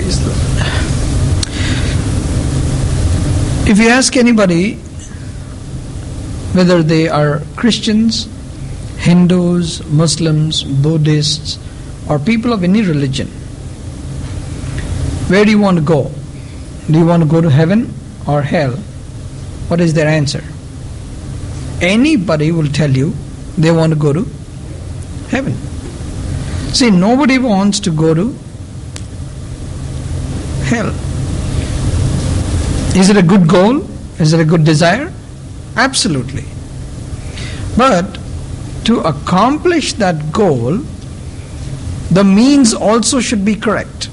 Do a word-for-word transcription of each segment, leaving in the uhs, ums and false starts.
Praise the Lord. If you ask anybody whether they are Christians, Hindus, Muslims, Buddhists, or people of any religion, where do you want to go? Do you want to go to heaven or hell? What is their answer? Anybody will tell you they want to go to heaven. See, nobody wants to go to hell. Is it a good goal? Is it a good desire? Absolutely. But to accomplish that goal, the means also should be correct.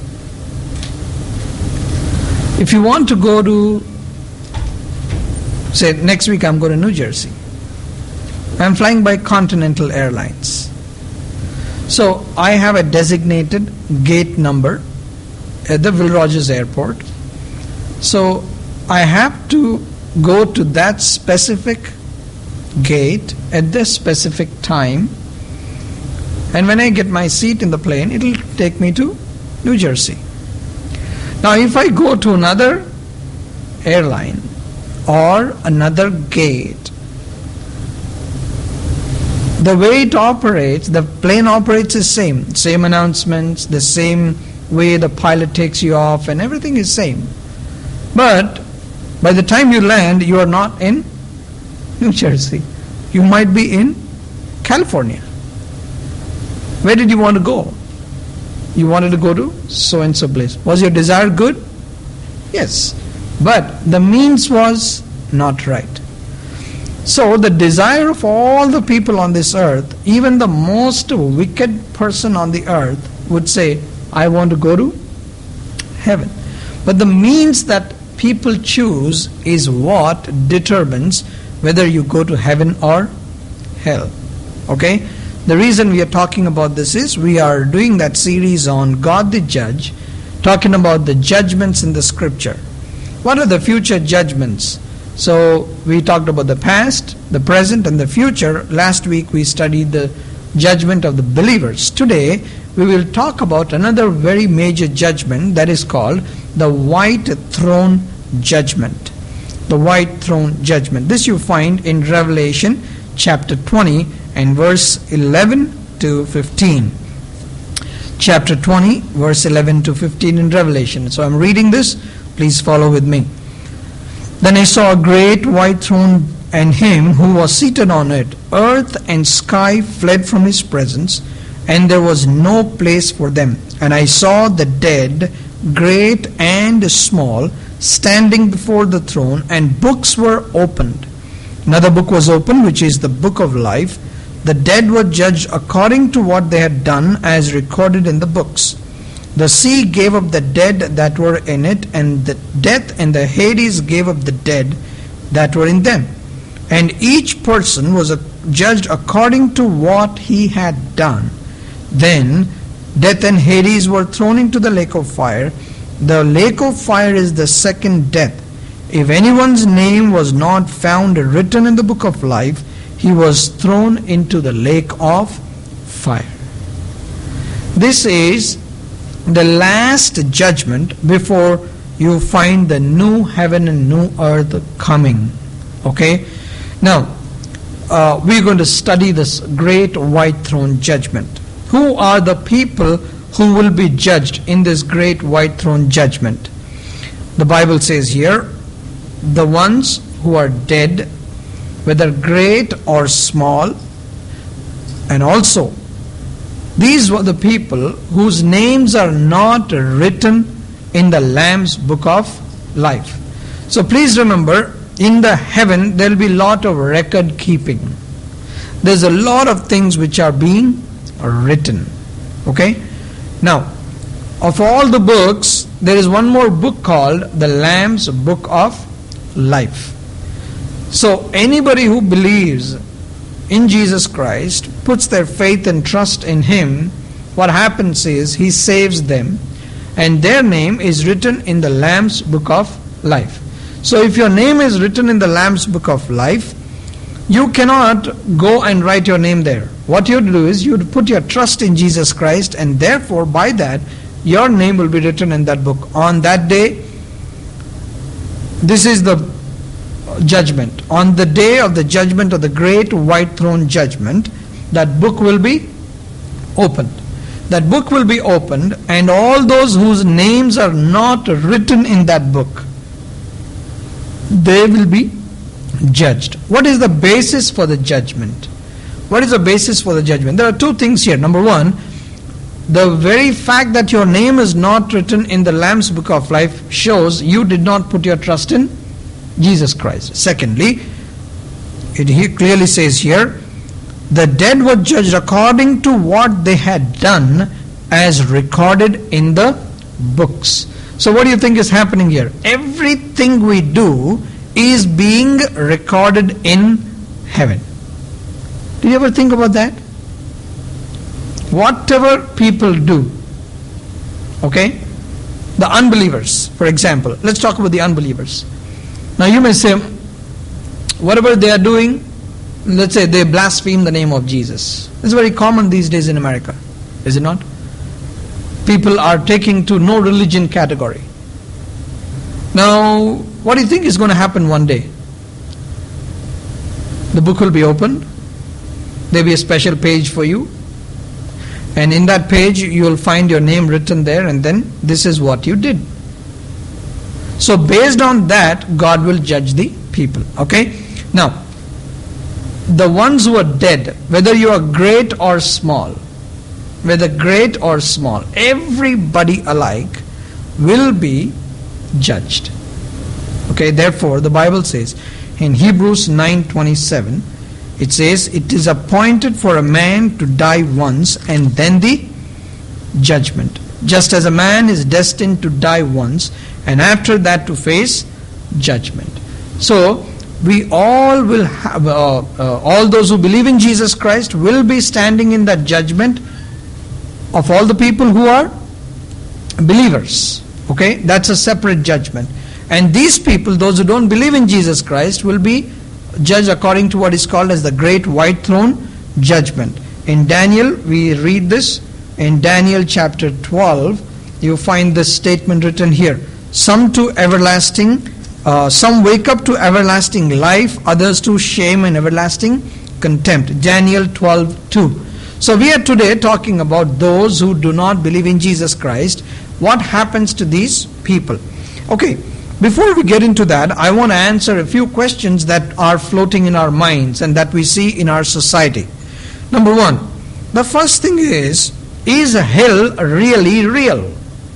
If you want to go to, say next week I'm going to New Jersey. I'm flying by Continental Airlines. So I have a designated gate number at the Will Rogers Airport. So I have to go to that specific gate at this specific time, and when I get my seat in the plane, it will take me to New Jersey. Now if I go to another airline or another gate, the way it operates, the plane operates is same. Same announcements, the same way the pilot takes you off, and everything is same. But by the time you land, you are not in New Jersey. You might be in California. Where did you want to go? You wanted to go to so-and-so place. Was your desire good? Yes. But the means was not right. So the desire of all the people on this earth, even the most wicked person on the earth would say, I want to go to heaven. But the means that people choose is what determines whether you go to heaven or hell. Okay? The reason we are talking about this is we are doing that series on God the Judge, talking about the judgments in the scripture. What are the future judgments? So we talked about the past, the present, and the future. Last week we studied the judgment of the believers. Today we will talk about another very major judgment that is called the white throne judgment. The white throne judgment. This you find in Revelation chapter twenty and verse eleven to fifteen. Chapter twenty, verse eleven to fifteen in Revelation. So I'm reading this. Please follow with me. Then I saw a great white throne and him who was seated on it. Earth and sky fled from his presence, and there was no place for them. And I saw the dead, great and small, standing before the throne, and books were opened. Another book was opened, which is the book of life. The dead were judged according to what they had done, as recorded in the books. The sea gave up the dead that were in it, and the death and the Hades gave up the dead that were in them. And each person was judged according to what he had done. Then death and Hades were thrown into the lake of fire. The lake of fire is the second death. If anyone's name was not found written in the book of life, he was thrown into the lake of fire. This is the last judgment before you find the new heaven and new earth coming. Okay? Now, uh, we're going to study this great white throne judgment. Who are the people who will be judged in this great white throne judgment? The Bible says here, the ones who are dead, whether great or small, and also these were the people whose names are not written in the Lamb's book of life. So please remember, in the heaven there will be a lot of record keeping. There's a lot of things which are being written. Okay? Now, of all the books, there is one more book called the Lamb's book of life. So anybody who believes in Jesus Christ, puts their faith and trust in Him, what happens is He saves them, and their name is written in the Lamb's book of life. So if your name is written in the Lamb's book of life, you cannot go and write your name there. What you do is you put your trust in Jesus Christ, and therefore by that your name will be written in that book. On that day, this is the judgment. On the day of the judgment of the great white throne judgment, that book will be opened. That book will be opened, and all those whose names are not written in that book, they will be judged. What is the basis for the judgment? What is the basis for the judgment? There are two things here. Number one, the very fact that your name is not written in the Lamb's book of life shows you did not put your trust in Jesus Christ. Secondly, it he clearly says here, the dead were judged according to what they had done as recorded in the books. So what do you think is happening here? Everything we do is being recorded in heaven. Did you ever think about that? Whatever people do, okay? The unbelievers, for example. Let's talk about the unbelievers. Now you may say, whatever they are doing, let's say they blaspheme the name of Jesus. It's very common these days in America, is it not? People are taking to no religion category. Now, what do you think is going to happen one day? The book will be opened. There will be a special page for you. And in that page, you will find your name written there, and then this is what you did. So based on that, God will judge the people. Okay? Now, the ones who are dead, whether you are great or small, whether great or small, everybody alike will be judged. Okay? Therefore, the Bible says in Hebrews nine twenty-seven, it says, it is appointed for a man to die once and then the judgment. Just as a man is destined to die once and after that to face judgment. So, we all will have, uh, uh, all those who believe in Jesus Christ will be standing in that judgment of all the people who are believers. Okay, that's a separate judgment. And these people, those who don't believe in Jesus Christ, will be judged according to what is called as the great white throne judgment. In Daniel, we read this. In Daniel chapter twelve, you find this statement written here. Some to everlasting, uh, some wake up to everlasting life, others to shame and everlasting contempt. Daniel twelve two. So we are today talking about those who do not believe in Jesus Christ. What happens to these people? Okay. Before we get into that, I want to answer a few questions that are floating in our minds and that we see in our society. Number one, the first thing is, is hell really real?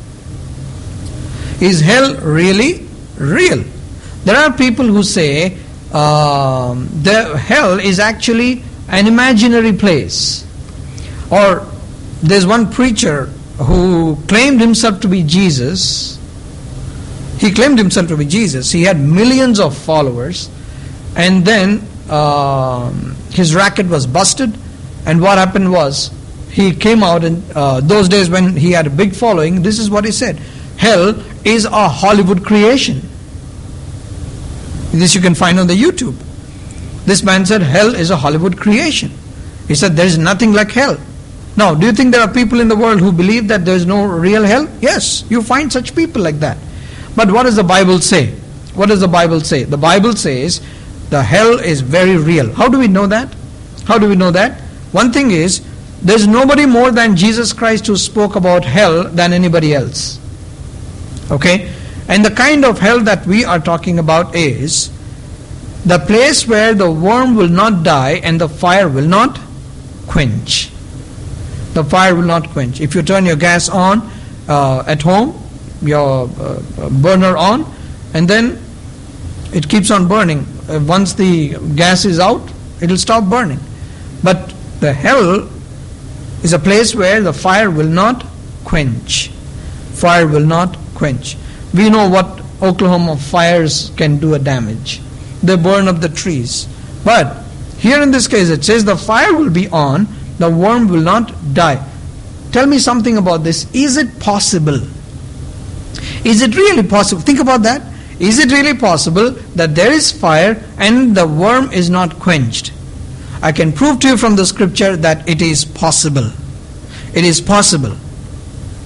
Is hell really real? There are people who say um, the hell is actually an imaginary place. Or there's one preacher who claimed himself to be Jesus. He claimed himself to be Jesus. He had millions of followers. And then uh, his racket was busted. And what happened was, he came out in uh, those days when he had a big following. This is what he said. Hell is a Hollywood creation. This you can find on the YouTube. This man said hell is a Hollywood creation. He said there is nothing like hell. Now, do you think there are people in the world who believe that there is no real hell? Yes, you find such people like that. But what does the Bible say? What does the Bible say? The Bible says the hell is very real. How do we know that? How do we know that? One thing is, there's nobody more than Jesus Christ who spoke about hell than anybody else. Okay? And the kind of hell that we are talking about is the place where the worm will not die and the fire will not quench. The fire will not quench. If you turn your gas on uh, at home, your uh, burner on, and then it keeps on burning. Uh, once the gas is out, it will stop burning. But the hell is a place where the fire will not quench. Fire will not quench. We know what Oklahoma fires can do a damage. They burn up the trees. But here in this case it says the fire will be on, the worm will not die. Tell me something about this. Is it possible? Is it really possible? Think about that. Is it really possible that there is fire and the worm is not quenched? I can prove to you from the scripture that it is possible. It is possible.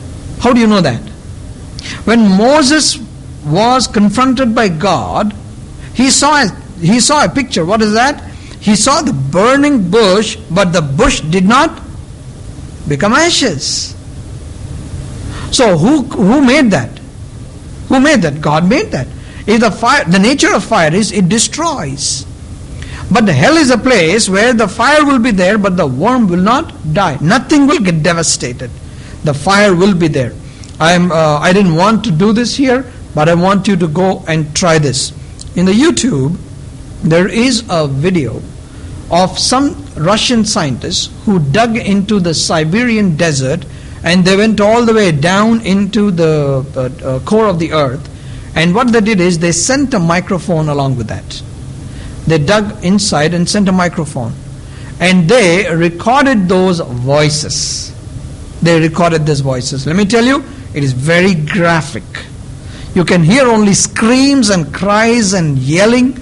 How do you know that? When Moses was confronted by God, he saw a, he saw a picture. What is that? He saw the burning bush, but the bush did not become ashes. So who who made that? Who made that? God made that. If the fire, the nature of fire is it destroys. But the hell is a place where the fire will be there, but the worm will not die. Nothing will get devastated. The fire will be there. I am. Uh, I didn't want to do this here, but I want you to go and try this. In the YouTube, there is a video of some Russian scientists who dug into the Siberian desert, and they went all the way down into the uh, uh, core of the earth. And what they did is they sent a microphone along with that. They dug inside and sent a microphone. And they recorded those voices. They recorded those voices. Let me tell you, it is very graphic. You can hear only screams and cries and yelling.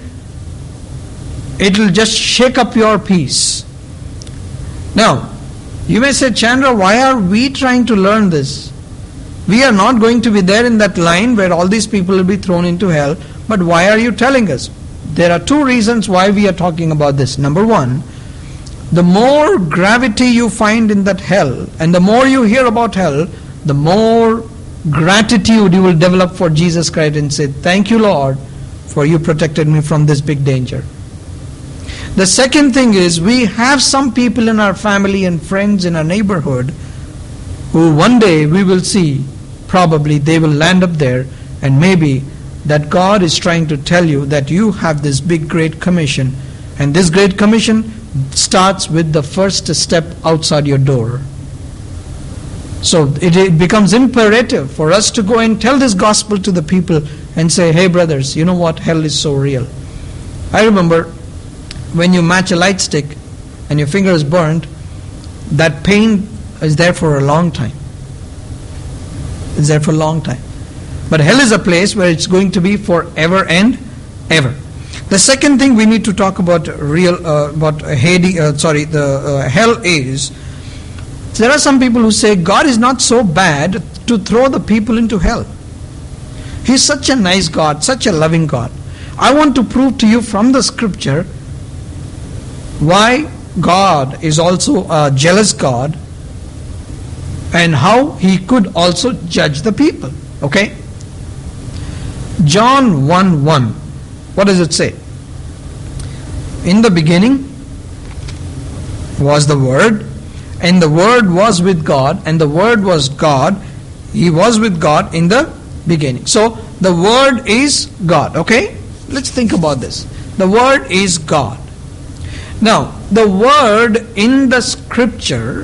It will just shake up your peace. Now, you may say, Chandra, why are we trying to learn this? We are not going to be there in that line where all these people will be thrown into hell. But why are you telling us? There are two reasons why we are talking about this. Number one, the more gravity you find in that hell, and the more you hear about hell, the more gratitude you will develop for Jesus Christ and say, thank you, Lord, for you protected me from this big danger. The second thing is, we have some people in our family and friends in our neighborhood who one day we will see, probably they will land up there, and maybe that God is trying to tell you that you have this big great commission, and this great commission starts with the first step outside your door. So it, it becomes imperative for us to go and tell this gospel to the people and say, hey brothers, you know what, hell is so real. I remember when you match a light stick and your finger is burnt, that pain is there for a long time. It's there for a long time. But hell is a place where it's going to be forever and ever. The second thing we need to talk about real uh, about Hades, uh, sorry, the uh, hell is, there are some people who say God is not so bad to throw the people into hell. He's such a nice God, such a loving God. I want to prove to you from the scripture why God is also a jealous God and how He could also judge the people. Okay? John one one. What does it say? In the beginning was the Word, and the Word was with God, and the Word was God. He was with God in the beginning. So the Word is God. Okay? Let's think about this. The Word is God. Now, the Word in the scripture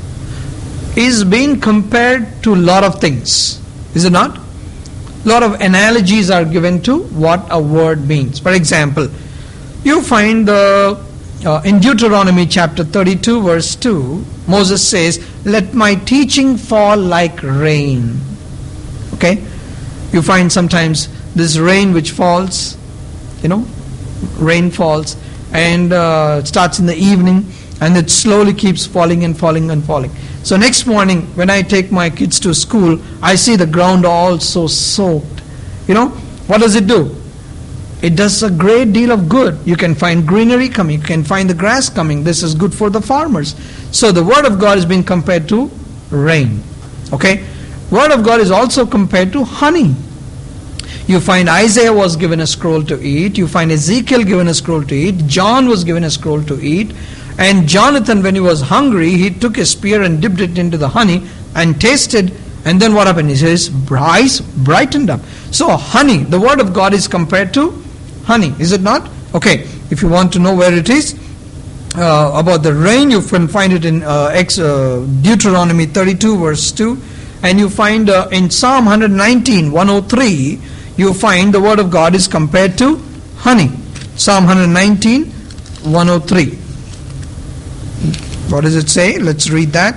is being compared to a lot of things. Is it not? A lot of analogies are given to what a word means. For example, you find the uh, in Deuteronomy chapter thirty-two verse two, Moses says, let my teaching fall like rain. Okay? You find sometimes this rain which falls, you know, rain falls and uh, it starts in the evening and it slowly keeps falling and falling and falling. So next morning when I take my kids to school, I see the ground all so soaked. You know, what does it do? It does a great deal of good. You can find greenery coming, you can find the grass coming. This is good for the farmers. So the Word of God is being compared to rain. Okay? Word of God is also compared to honey. You find Isaiah was given a scroll to eat. You find Ezekiel given a scroll to eat. John was given a scroll to eat. And Jonathan, when he was hungry, he took a spear and dipped it into the honey and tasted. And then what happened? He says, eyes brightened up. So honey, the Word of God is compared to honey. Is it not? Okay. If you want to know where it is, uh, about the rain, you can find it in uh, Ex, uh, Deuteronomy thirty-two verse two. And you find uh, in Psalm one nineteen, one oh three, you find the Word of God is compared to honey. Psalm one nineteen, one oh three. What does it say? Let's read that.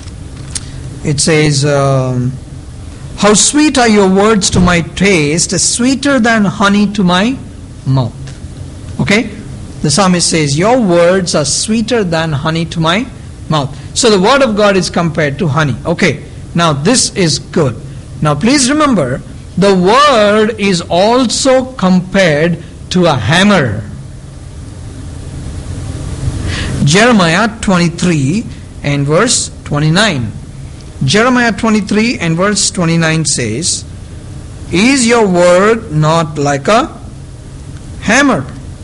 It says, um, how sweet are your words to my taste, sweeter than honey to my mouth. Okay? The psalmist says, your words are sweeter than honey to my mouth. So the Word of God is compared to honey. Okay. Now this is good. Now please remember, the word is also compared to a hammer. Jeremiah twenty-three and verse twenty-nine. Jeremiah twenty-three and verse twenty-nine says, "Is your word not like a hammer?"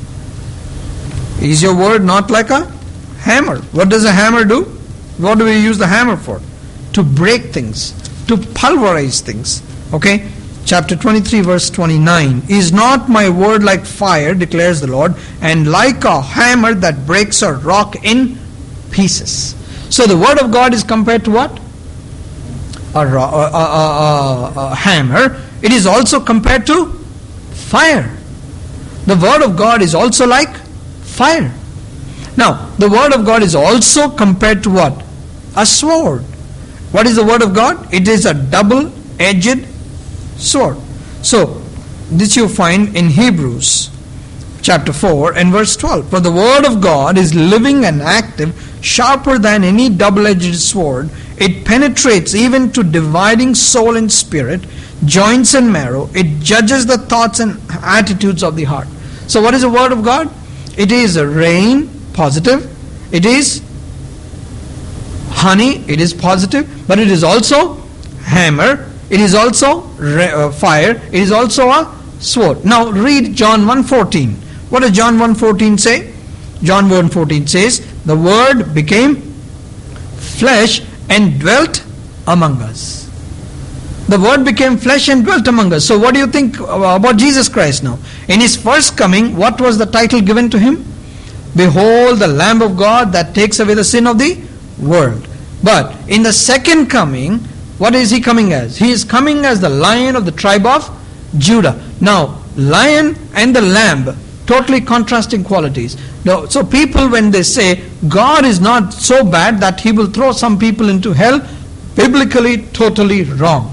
Is your word not like a hammer? What does a hammer do? What do we use the hammer for? To break things, to pulverize things. Okay? Chapter twenty-three verse twenty-nine. "Is not my word like fire, declares the Lord, and like a hammer that breaks a rock in pieces?" So the word of God is compared to what? A, a, a, a, a hammer. It is also compared to fire. The word of God is also like fire. Now, the word of God is also compared to what? A sword. What is the word of God? It is a double-edged sword. So, this you find in Hebrews chapter four and verse twelve. "For the word of God is living and active, sharper than any double-edged sword. It penetrates even to dividing soul and spirit, joints and marrow. It judges the thoughts and attitudes of the heart." So what is the word of God? It is a rain, positive. It is honey, it is positive. But it is also hammer. It is also uh, fire. It is also a sword. Now read John one fourteen. What does John one fourteen say? John one fourteen says, "The word became flesh and dwelt among us." The word became flesh and dwelt among us. So what do you think about Jesus Christ now? In his first coming, what was the title given to him? "Behold the Lamb of God that takes away the sin of the world." But in the second coming, what is he coming as? He is coming as the Lion of the tribe of Judah. Now, lion and the lamb, totally contrasting qualities. Now, so people, when they say God is not so bad that he will throw some people into hell, biblically totally wrong.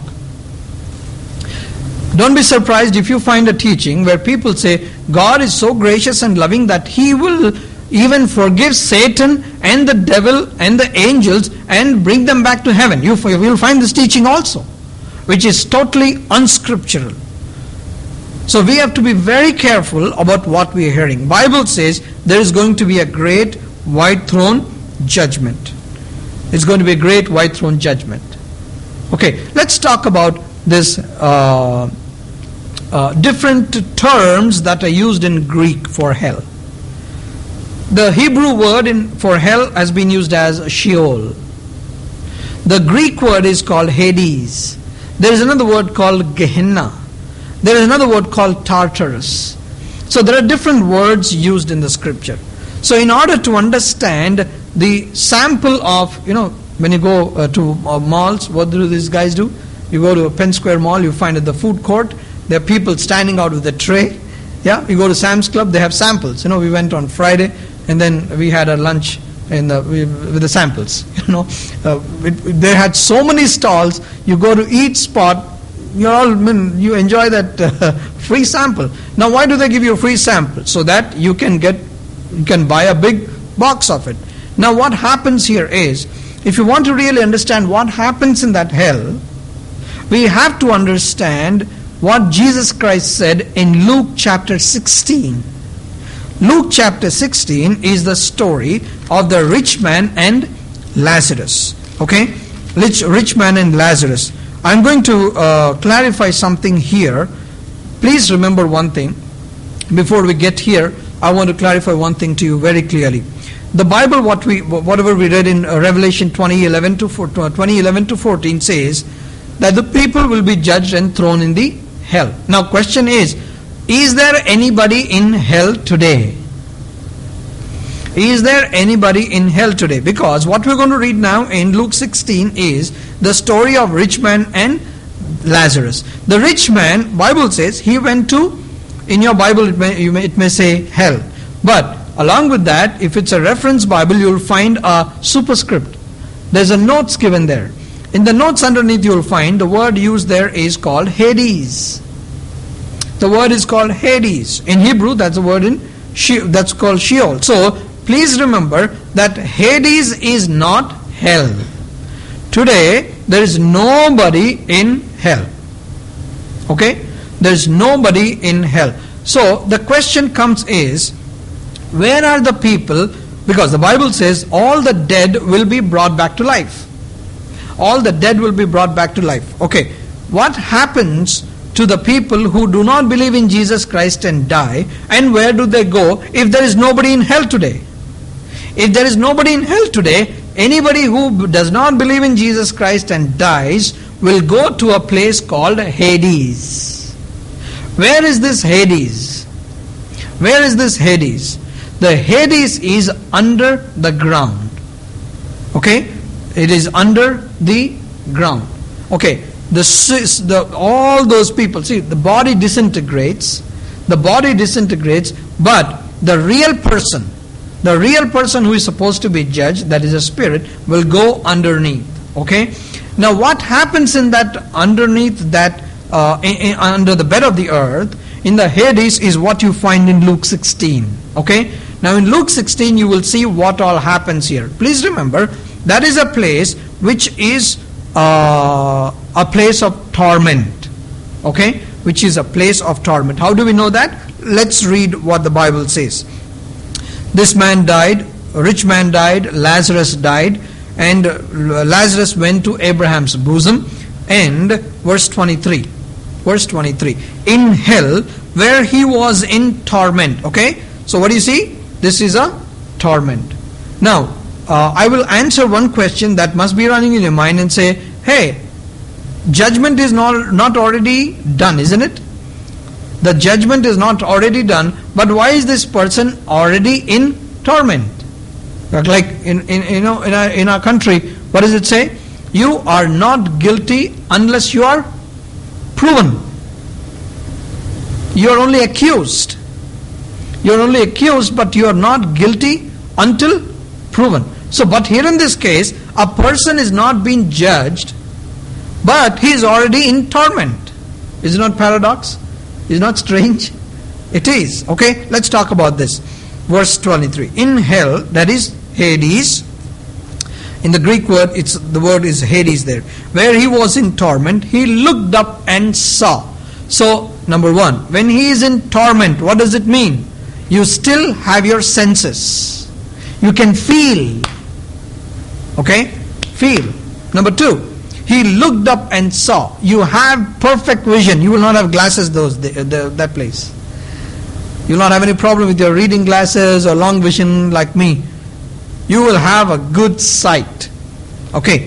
Don't be surprised if you find a teaching where people say God is so gracious and loving that he will even forgive Satan and the devil and the angels and bring them back to heaven. You will find this teaching also, which is totally unscriptural. So we have to be very careful about what we are hearing. Bible says there is going to be a great white throne judgment. It's going to be a great white throne judgment. Okay, let's talk about this uh, uh, different terms that are used in Greek for hell. The Hebrew word in, for hell has been used as Sheol. The Greek word is called Hades. There is another word called Gehenna. There is another word called Tartarus. So there are different words used in the scripture. So in order to understand the sample of, you know, when you go uh, to uh, malls, what do these guys do? You go to a Penn Square Mall, you find at the food court, there are people standing out with a tray. Yeah, you go to Sam's Club, they have samples. You know, we went on Friday and then we had a lunch in the, with the samples. You know, uh, it, they had so many stalls. You go to each spot, you all you enjoy that uh, free sample. Now, why do they give you a free sample? So that you can get, you can buy a big box of it. Now, what happens here is, if you want to really understand what happens in that hell, we have to understand what Jesus Christ said in Luke chapter sixteen. Luke chapter sixteen is the story of the rich man and Lazarus. Okay? Rich, rich man and Lazarus. I'm going to uh, clarify something here. Please remember one thing. Before we get here, I want to clarify one thing to you very clearly. The Bible, what we, whatever we read in uh, Revelation twenty eleven to fourteen says that the people will be judged and thrown in the hell. Now, question is, is there anybody in hell today? Is there anybody in hell today? Because what we're going to read now in Luke sixteen is the story of rich man and Lazarus. The rich man, Bible says, he went to, in your Bible it may, you may, it may say hell. But along with that, if it's a reference Bible, you'll find a superscript. There's a notes given there. In the notes underneath you'll find the word used there is called Hades. The word is called Hades. In Hebrew, that's a word in she, that's called Sheol. So please remember that Hades is not hell. Today, there is nobody in hell. Okay? There is nobody in hell. So, the question comes is, where are the people? Because the Bible says, all the dead will be brought back to life. All the dead will be brought back to life. Okay. What happens to the people who do not believe in Jesus Christ and die, and where do they go if there is nobody in hell today? If there is nobody in hell today, anybody who does not believe in Jesus Christ and dies will go to a place called Hades. Where is this Hades? Where is this Hades? The Hades is under the ground. Okay? It is under the ground. Okay. The, the all those people, see, the body disintegrates, the body disintegrates, but the real person, the real person who is supposed to be judged, that is a spirit, will go underneath. Okay? Now what happens in that underneath that, uh, in, in, under the bed of the earth, in the Hades, is what you find in Luke sixteen. Okay? Now in Luke sixteen you will see what all happens here. Please remember, that is a place which is uh, a place of torment. Okay? Which is a place of torment. How do we know that? Let's read what the Bible says. This man died, a rich man died, Lazarus died, and Lazarus went to Abraham's bosom. And verse twenty-three. Verse twenty-three. In hell, where he was in torment. Okay? So what do you see? This is a torment. Now, uh, I will answer one question that must be running in your mind and say, hey, judgment is not, not already done, isn't it? The judgment is not already done, but why is this person already in torment? Like in, in you know in our, in our country, what does it say? You are not guilty unless you are proven. You are only accused. You are only accused, but you are not guilty until proven. So, but here in this case, a person is not being judged, but he is already in torment. Is it not paradox? Is it not strange? It is. Okay, let's talk about this. Verse twenty-three. In hell, that is Hades. In the Greek word, it's the word is Hades there. Where he was in torment, he looked up and saw. So, number one, when he is in torment, what does it mean? You still have your senses. You can feel. Okay? Feel. Number two, he looked up and saw. You have perfect vision. You will not have glasses those the, the, that place. You will not have any problem with your reading glasses or long vision like me. You will have a good sight. Okay.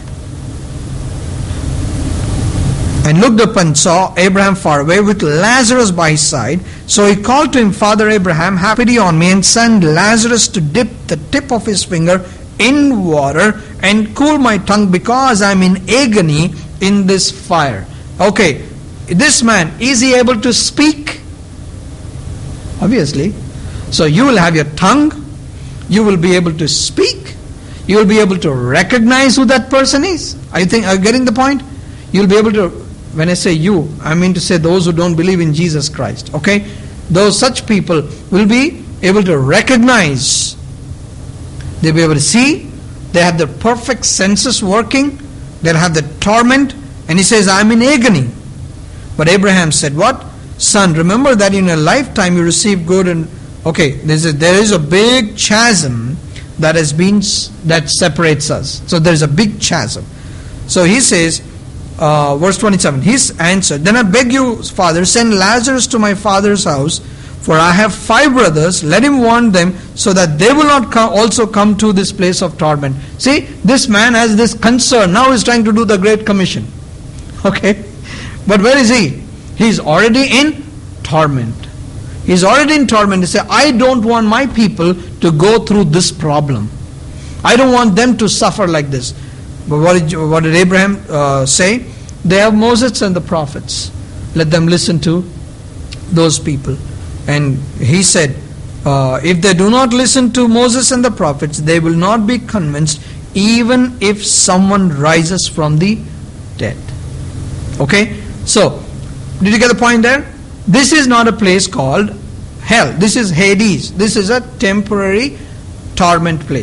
And looked up and saw Abraham far away with Lazarus by his side. So he called to him, Father Abraham, have pity on me and send Lazarus to dip the tip of his finger in water and cool my tongue because I am in agony in this fire. Okay, this man, is he able to speak? Obviously. So you will have your tongue, you will be able to speak, you will be able to recognize who that person is. Are you, think, are you getting the point? You will be able to, when I say you, I mean to say those who don't believe in Jesus Christ. Okay? Those such people will be able to recognize. They'll be able to see. They have their perfect senses working. They'll have the torment. And he says, I'm in agony. But Abraham said, what? Son, remember that in a lifetime you received good and... Okay, there's a, there is a big chasm that has been, that separates us. So there is a big chasm. So he says, uh, verse twenty-seven, he answered, then I beg you, Father, send Lazarus to my father's house, for I have five brothers, let him warn them, so that they will not come, also come to this place of torment. See, this man has this concern. Now he's trying to do the Great Commission. Okay? But where is he? He's already in torment. He's already in torment. He said, I don't want my people to go through this problem. I don't want them to suffer like this. But what did, what did Abraham uh, say? They have Moses and the prophets. Let them listen to those people. And he said, uh, if they do not listen to Moses and the prophets, they will not be convinced even if someone rises from the dead. Okay? So, did you get the point there? This is not a place called hell. This is Hades. This is a temporary torment place.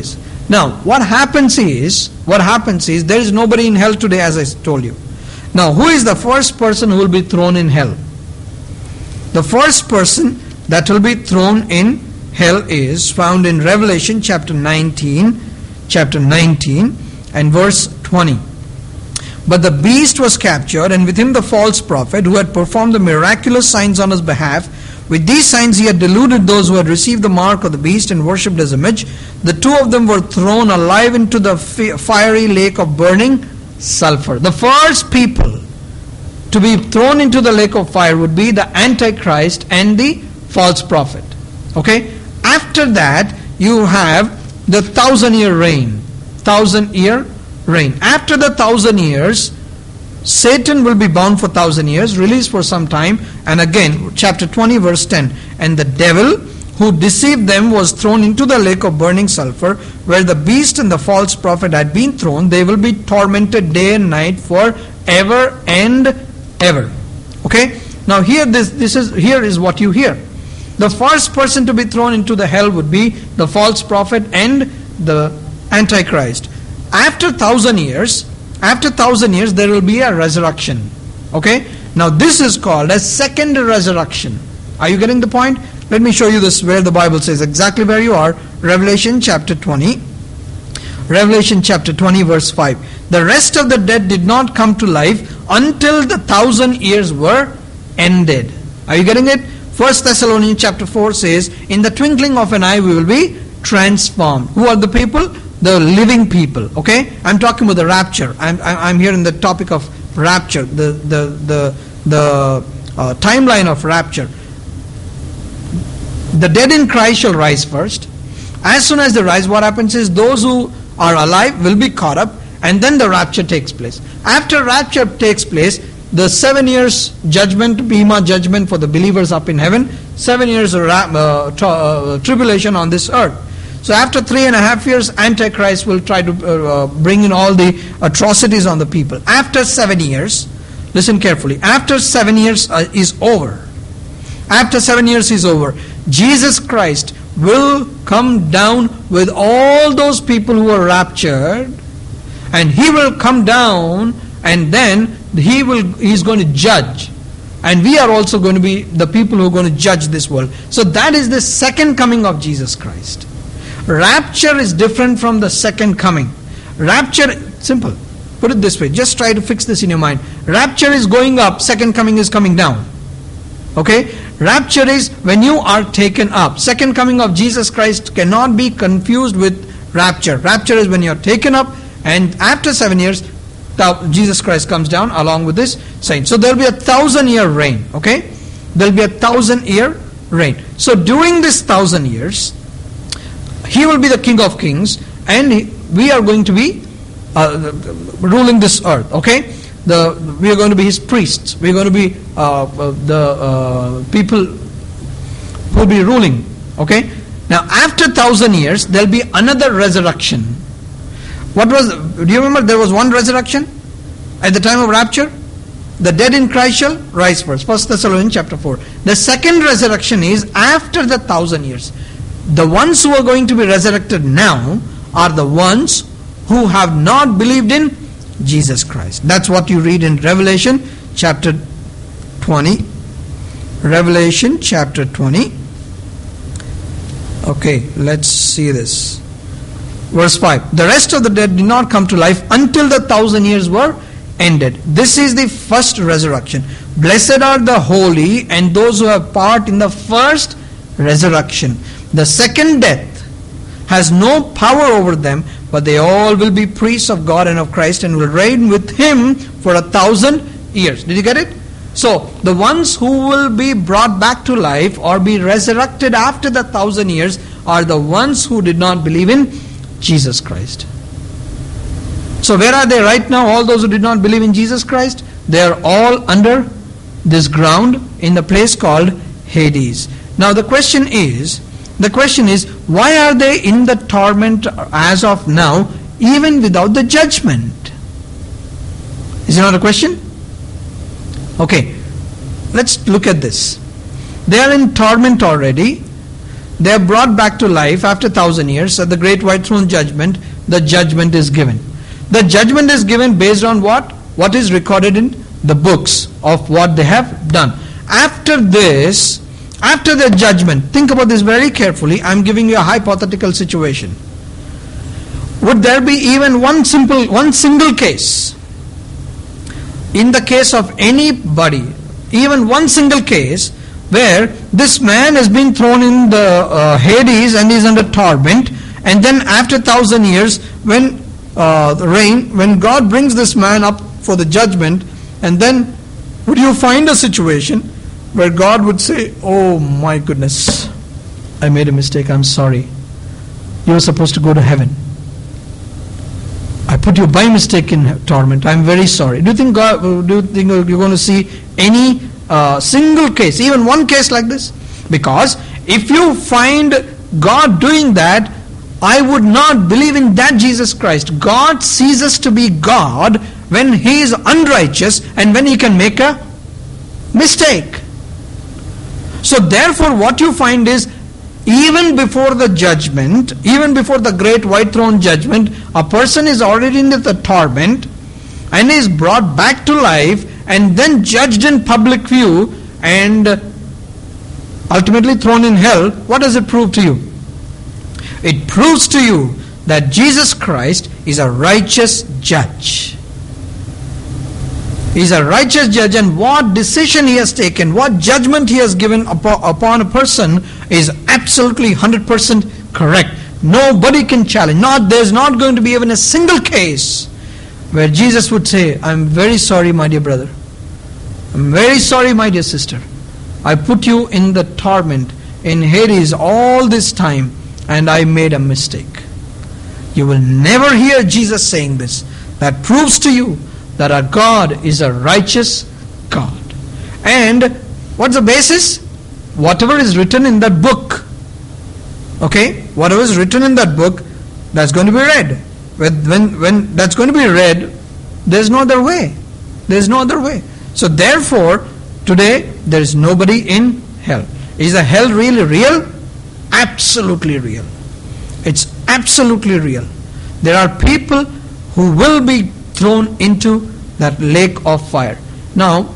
Now, what happens is, what happens is, there is nobody in hell today, as I told you. Now, who is the first person who will be thrown in hell? The first person that will be thrown in hell is found in Revelation chapter nineteen, chapter nineteen and verse twenty. But the beast was captured, and with him the false prophet, who had performed the miraculous signs on his behalf. With these signs he had deluded those who had received the mark of the beast and worshipped his image. The two of them were thrown alive into the fiery lake of burning sulfur. The first people to be thrown into the lake of fire would be the Antichrist and the false prophet. Okay? After that, you have the thousand year reign. Thousand year reign. After the thousand years, Satan will be bound for thousand years, released for some time, and again, chapter twenty, verse ten. And the devil who deceived them was thrown into the lake of burning sulfur, where the beast and the false prophet had been thrown. They will be tormented day and night for ever and ever. Okay? Now here this this is here is what you hear. The first person to be thrown into the hell would be the false prophet and the Antichrist. After thousand years, after thousand years, there will be a resurrection. Okay? Now this is called a second resurrection. Are you getting the point? Let me show you this where the Bible says exactly where you are. Revelation chapter twenty. Revelation chapter twenty verse five. The rest of the dead did not come to life until the thousand years were ended. Are you getting it? First Thessalonians chapter four says, in the twinkling of an eye we will be transformed. Who are the people? The living people. Okay? I'm talking about the rapture. I'm, I'm here in the topic of rapture. The, the, the, the uh, timeline of rapture. The dead in Christ shall rise first. As soon as they rise, what happens is those who are alive will be caught up, and then the rapture takes place. After rapture takes place, the seven years judgment, Bema judgment for the believers up in heaven, seven years of uh, tra- uh, tribulation on this earth. So after three and a half years, Antichrist will try to uh, bring in all the atrocities on the people. After seven years, listen carefully, after seven years uh, is over, after seven years is over, Jesus Christ will come down with all those people who are raptured, and He will come down, and then He will He's going to judge. And we are also going to be the people who are going to judge this world. So that is the second coming of Jesus Christ. Rapture is different from the second coming. Rapture, simple. Put it this way. Just try to fix this in your mind. Rapture is going up. Second coming is coming down. Okay? Rapture is when you are taken up. Second coming of Jesus Christ cannot be confused with rapture. Rapture is when you are taken up, and after seven years, Jesus Christ comes down along with His saints. So there will be a thousand year reign. Okay? There will be a thousand year reign. So during this thousand years, He will be the King of Kings, and he, we are going to be uh, ruling this earth. Okay, the we are going to be His priests. We are going to be uh, uh, the uh, people who will be ruling. Okay. Now, after thousand years, there will be another resurrection. What was? Do you remember? There was one resurrection at the time of rapture. The dead in Christ shall rise first. First Thessalonians chapter four. The second resurrection is after the thousand years. The ones who are going to be resurrected now are the ones who have not believed in Jesus Christ. That's what you read in Revelation chapter twenty. Revelation chapter twenty. Okay, let's see this. Verse five. The rest of the dead did not come to life until the thousand years were ended. This is the first resurrection. Blessed are the holy and those who have part in the first resurrection. The second death has no power over them, but they all will be priests of God and of Christ and will reign with Him for a thousand years. Did you get it? So, the ones who will be brought back to life or be resurrected after the thousand years are the ones who did not believe in Jesus Christ. So, where are they right now? All those who did not believe in Jesus Christ, they are all under this ground in the place called Hades. Now, the question is, The question is, why are they in the torment as of now, even without the judgment? Is it not a question? Okay, let's look at this. They are in torment already. they are brought back to life after thousand years. At the great white throne judgment, the judgment is given. The judgment is given based on what? What is recorded in the books of what they have done. After this, after the judgment, think about this very carefully. I am giving you a hypothetical situation. Would there be even one simple, one single case, in the case of anybody, even one single case, where this man has been thrown in the uh, Hades and is under torment, and then after thousand years, when uh, the rain, when God brings this man up for the judgment, and then would you find a situation where God would say, "Oh my goodness, I made a mistake, I'm sorry. You were supposed to go to heaven. I put you by mistake in torment. I'm very sorry." Do you think God? Do you think you're going to see any uh, single case, even one case like this? Because if you find God doing that, I would not believe in that Jesus Christ. God ceases to be God when He is unrighteous and when He can make a mistake. So therefore, what you find is, even before the judgment, even before the great white throne judgment, a person is already in the torment and is brought back to life and then judged in public view and ultimately thrown in hell. What does it prove to you? It proves to you that Jesus Christ is a righteous judge. He is a righteous judge, and what decision He has taken, what judgment He has given upon a person is absolutely one hundred percent correct. Nobody can challenge. Not, there's not going to be even a single case where Jesus would say, "I'm very sorry, my dear brother. I'm very sorry, my dear sister. I put you in the torment, in Hades all this time, and I made a mistake." You will never hear Jesus saying this. That proves to you that our God is a righteous God. And what's the basis? Whatever is written in that book. Okay? Whatever is written in that book, that's going to be read. When, when, when that's going to be read, there's no other way. There's no other way. So therefore, today, there is nobody in hell. Is the hell really real? Absolutely real. It's absolutely real. There are people who will be thrown into that lake of fire. Now,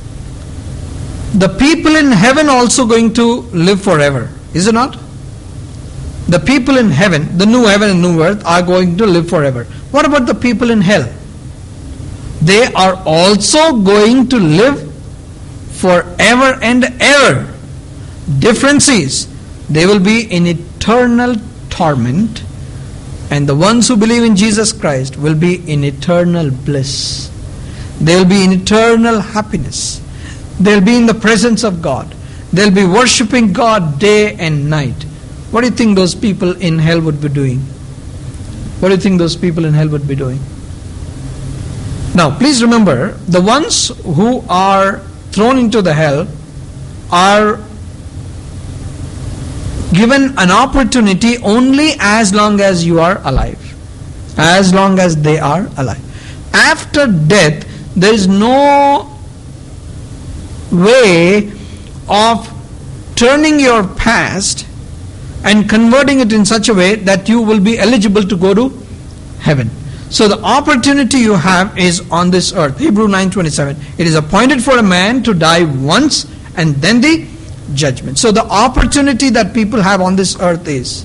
the people in heaven also going to live forever, is it not? The people in heaven, the new heaven and new earth, are going to live forever. What about the people in hell? They are also going to live forever and ever. Difference is, they will be in eternal torment, and the ones who believe in Jesus Christ will be in eternal bliss. They will be in eternal happiness. They'll be in the presence of God. They'll be worshipping God day and night. What do you think those people in hell would be doing? What do you think those people in hell would be doing? Now, please remember, the ones who are thrown into the hell are given an opportunity only as long as you are alive. As long as they are alive. After death, there is no way of turning your past and converting it in such a way that you will be eligible to go to heaven. So the opportunity you have is on this earth. Hebrews nine twenty-seven. It is appointed for a man to die once and then the judgment. So the opportunity that people have on this earth is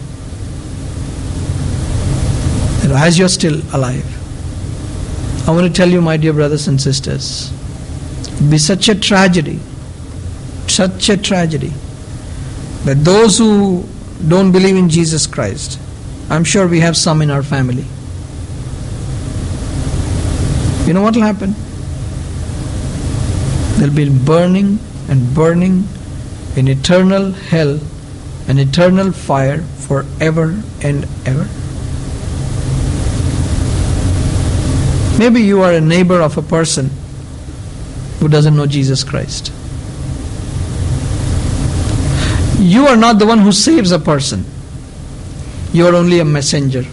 that as you're still alive, I want to tell you, my dear brothers and sisters, it would be such a tragedy, such a tragedy, that those who don't believe in Jesus Christ, I'm sure we have some in our family. You know what will happen? They'll be burning and burning in eternal hell and eternal fire forever and ever. Maybe you are a neighbor of a person who doesn't know Jesus Christ. You are not the one who saves a person. You are only a messenger.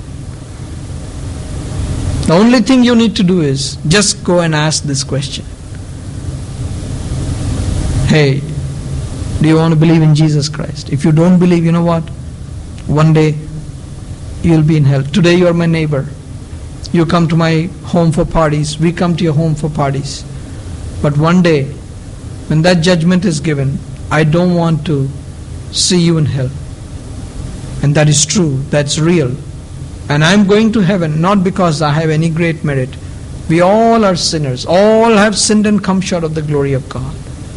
The only thing you need to do is just go and ask this question. Hey, Do you want to believe in Jesus Christ? If you don't believe, you know what? One day you'll be in hell. Today you are my neighbor. You come to my home for parties. We come to your home for parties. But one day, when that judgment is given, I don't want to see you in hell. And that is true. That's real. And I'm going to heaven not because I have any great merit. We all are sinners. All have sinned and come short of the glory of God.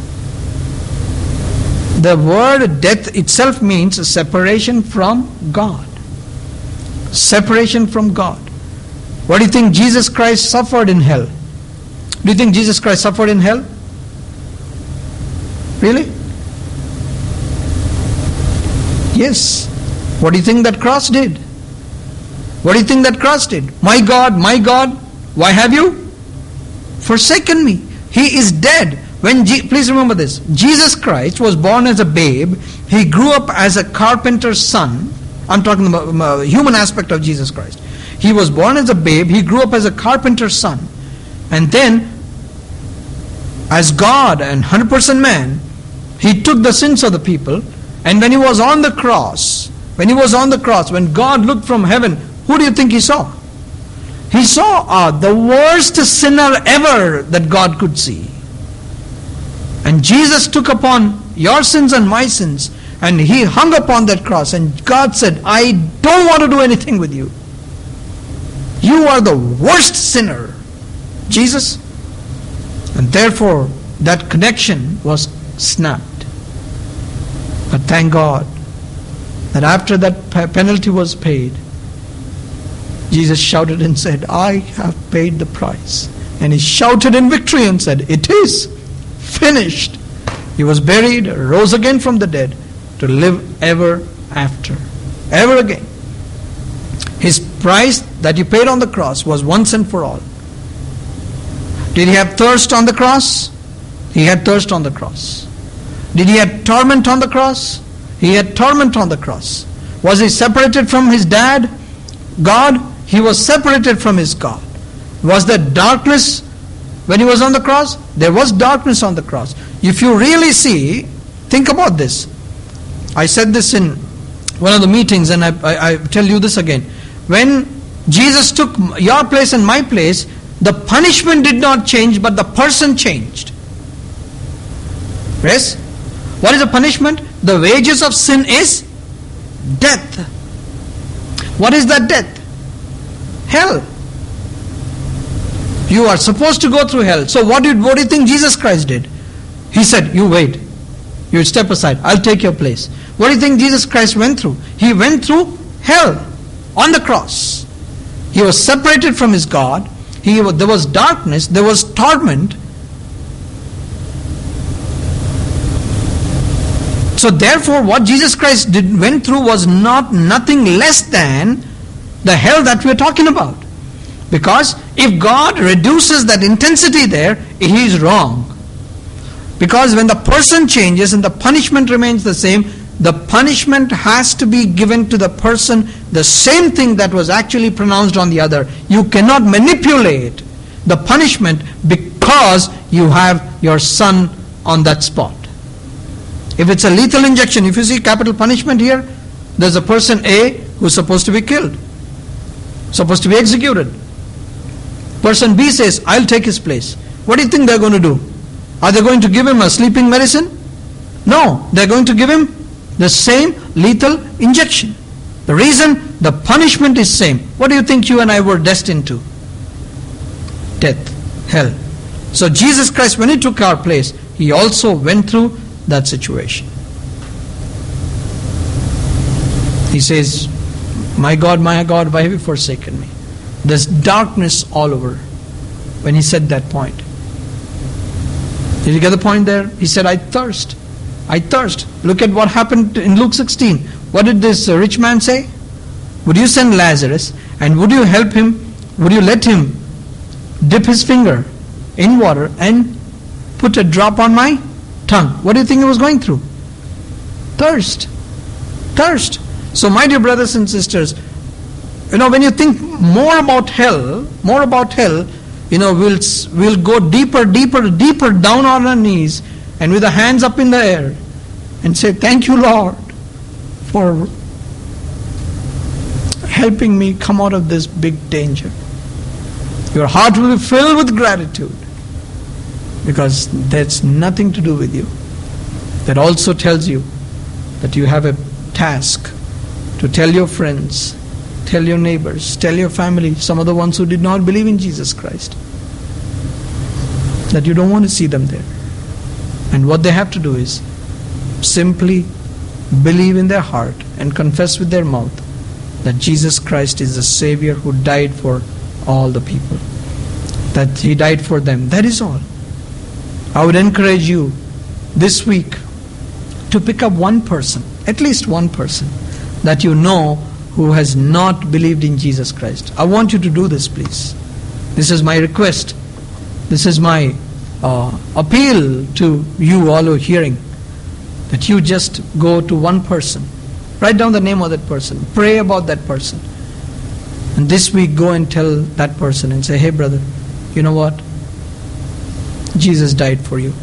The word death itself means a separation from God. Separation from God. What do you think Jesus Christ suffered in hell? Do you think Jesus Christ suffered in hell? Really? Yes. What do you think that cross did? What do you think that cross did? My God, my God, why have you forsaken me? He is dead. When Je- please remember this. Jesus Christ was born as a babe. He grew up as a carpenter's son. I'm talking about the human aspect of Jesus Christ. He was born as a babe. He grew up as a carpenter's son. And then, as God and one hundred percent man, He took the sins of the people. And when He was on the cross, when He was on the cross, when God looked from heaven, who do you think He saw? He saw uh, the worst sinner ever that God could see. And Jesus took upon your sins and my sins, and He hung upon that cross, and God said, I don't want to do anything with you. You are the worst sinner, Jesus. And therefore, that connection was snapped. But thank God that after that penalty was paid, Jesus shouted and said, I have paid the price. And He shouted in victory and said, it is finished. He was buried, rose again from the dead to live ever after. Ever again. His price that He paid on the cross was once and for all. Did He have thirst on the cross? He had thirst on the cross. Did He have torment on the cross? He had torment on the cross. Was He separated from His dad, God? He was separated from His God. Was there darkness when He was on the cross? There was darkness on the cross. If you really see, think about this. I said this in one of the meetings, and I, I, I tell you this again. When Jesus took your place and my place, the punishment did not change, but the person changed. Yes? What is the punishment? The wages of sin is death. What is that death? Hell. You are supposed to go through hell. So what did what do you think Jesus Christ did? He said, you wait. You step aside. I'll take your place. What do you think Jesus Christ went through? He went through hell on the cross. He was separated from His God. He, there was darkness. There was torment. So therefore, what Jesus Christ did went through was not nothing less than the hell that we're talking about. Because if God reduces that intensity there, He is wrong. Because when the person changes and the punishment remains the same, the punishment has to be given to the person the same thing that was actually pronounced on the other. You cannot manipulate the punishment because you have your son on that spot. If it's a lethal injection, if you see capital punishment here, there's a person A who's supposed to be killed, supposed to be executed. Person B says, I'll take his place. What do you think they're going to do? Are they going to give him a sleeping medicine? No, they're going to give him the same lethal injection. The reason, the punishment is same. What do you think you and I were destined to? Death, hell. So Jesus Christ, when He took our place, He also went through that situation. He says, my God, my God, why have you forsaken me? There's darkness all over when He said that point. Did you get the point there? He said, I thirst. I thirst. Look at what happened in Luke sixteen. What did this rich man say? Would you send Lazarus, and would you help him? Would you let him dip his finger in water and put a drop on my tongue? What do you think he was going through? Thirst. Thirst. So my dear brothers and sisters, you know, when you think more about hell, more about hell, you know, we'll, we'll go deeper, deeper, deeper down on our knees and with the hands up in the air and say, thank you, Lord, for helping me come out of this big danger. Your heart will be filled with gratitude, because that's nothing to do with you. That also tells you that you have a task to tell your friends, tell your neighbors, tell your family, some of the ones who did not believe in Jesus Christ, that you don't want to see them there. And what they have to do is simply believe in their heart and confess with their mouth that Jesus Christ is the Savior who died for all the people. That He died for them. That is all. I would encourage you this week to pick up one person, at least one person, that you know who has not believed in Jesus Christ. I want you to do this, please. This is my request. This is my uh, appeal to you all who are hearing, that you just go to one person. Write down the name of that person. Pray about that person. And this week go and tell that person and say, hey brother, you know what? Jesus died for you.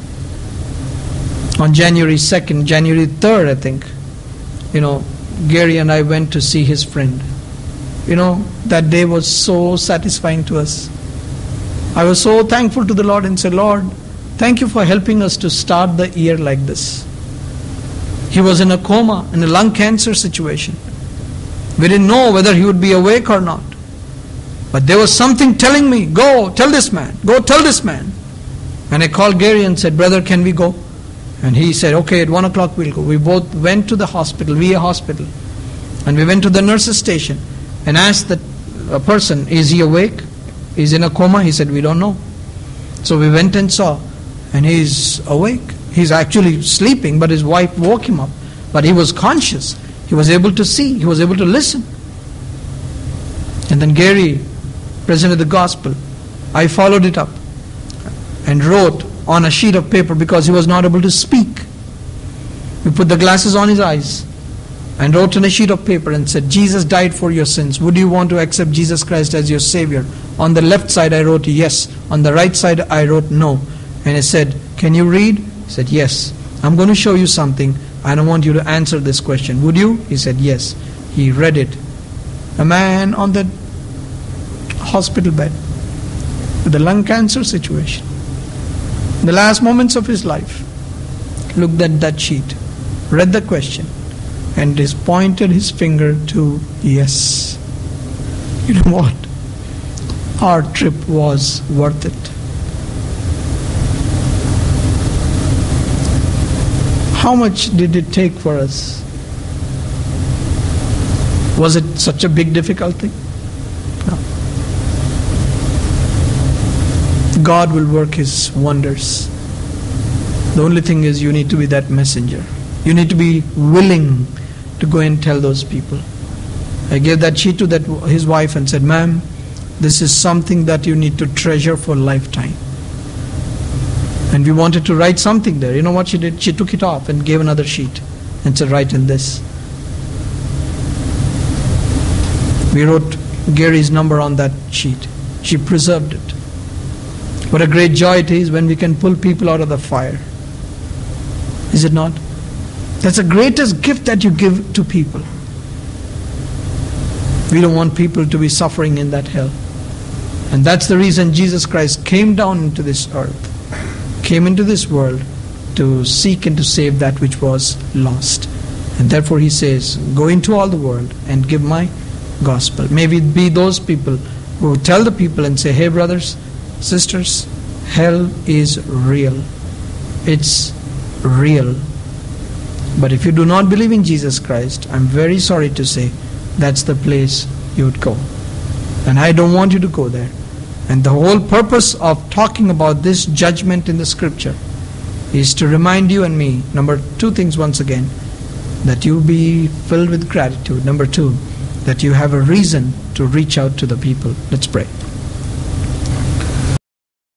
On January second, January third, I think, you know, Gary and I went to see his friend. You know, that day was so satisfying to us. I was so thankful to the Lord and said, Lord, thank you for helping us to start the year like this. He was in a coma, in a lung cancer situation. We didn't know whether he would be awake or not. But there was something telling me, go, tell this man, go tell this man. And I called Gary and said, brother, can we go? And he said, okay, at one o'clock we'll go. We both went to the hospital, V A hospital. And we went to the nurse's station and asked the a person, is he awake? He's in a coma? He said, we don't know. So we went and saw, and he's awake. He's actually sleeping, but his wife woke him up. But he was conscious. He was able to see. He was able to listen. And then Gary presented the gospel. I followed it up and wrote on a sheet of paper because he was not able to speak. We put the glasses on his eyes and wrote on a sheet of paper and said, Jesus died for your sins. Would you want to accept Jesus Christ as your Savior? On the left side I wrote yes. On the right side I wrote no. And I said, can you read? He said, yes. I'm going to show you something. I don't want you to answer this question. Would you? He said, yes. He read it. A man on the hospital bed with a lung cancer situation, in the last moments of his life, looked at that sheet, read the question, and just pointed his finger to yes. You know what? Our trip was worth it. How much did it take for us? Was it such a big difficulty? No. God will work His wonders. The only thing is you need to be that messenger. You need to be willing to go and tell those people. I gave that sheet to that his wife and said, ma'am, this is something that you need to treasure for a lifetime. And we wanted to write something there. You know what she did? She took it off and gave another sheet and said, write in this. We wrote Gary's number on that sheet. She preserved it. What a great joy it is when we can pull people out of the fire. Is it not? That's the greatest gift that you give to people. We don't want people to be suffering in that hell. And that's the reason Jesus Christ came down into this earth, came into this world to seek and to save that which was lost. And therefore He says, go into all the world and give my gospel. May we be those people who tell the people and say, hey brothers, sisters, hell is real. It's real. But if you do not believe in Jesus Christ, I'm very sorry to say, that's the place you would go. And I don't want you to go there. And the whole purpose of talking about this judgment in the scripture is to remind you and me, number two things once again, that you be filled with gratitude. Number two, that you have a reason to reach out to the people. Let's pray.